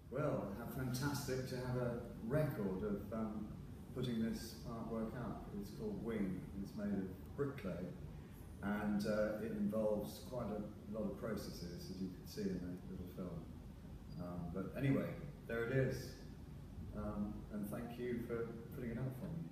Well, how fantastic to have a record of putting this artwork up. It's called Wing. It's made of brick clay, and it involves quite a lot of processes, as you can see in the little film. But anyway, there it is. And thank you for putting it up for me.